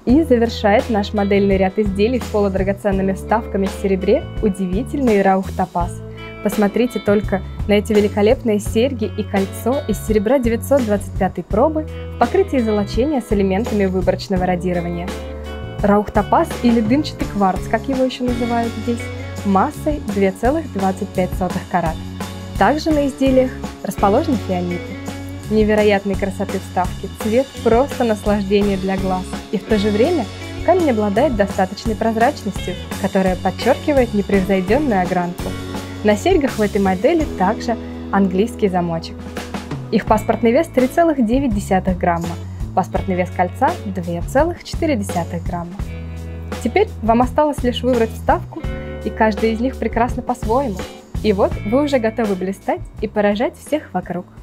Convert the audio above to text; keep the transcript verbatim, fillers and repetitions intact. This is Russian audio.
И завершает наш модельный ряд изделий с полудрагоценными вставками в серебре удивительный Раух Топаз. Посмотрите только на эти великолепные серьги и кольцо из серебра девятьсот двадцать пятой пробы в покрытии золочения с элементами выборочного радирования. Раух Топаз или дымчатый кварц, как его еще называют здесь, массой две целых двадцать пять сотых карат. Также на изделиях расположены фианиты. Невероятной красоты вставки, цвет просто наслаждение для глаз. И в то же время камень обладает достаточной прозрачностью, которая подчеркивает непревзойденную огранку. На серьгах в этой модели также английский замочек. Их паспортный вес три целых девять десятых грамма, паспортный вес кольца две целых четыре десятых грамма. Теперь вам осталось лишь выбрать вставку, и каждая из них прекрасна по-своему. И вот вы уже готовы блистать и поражать всех вокруг.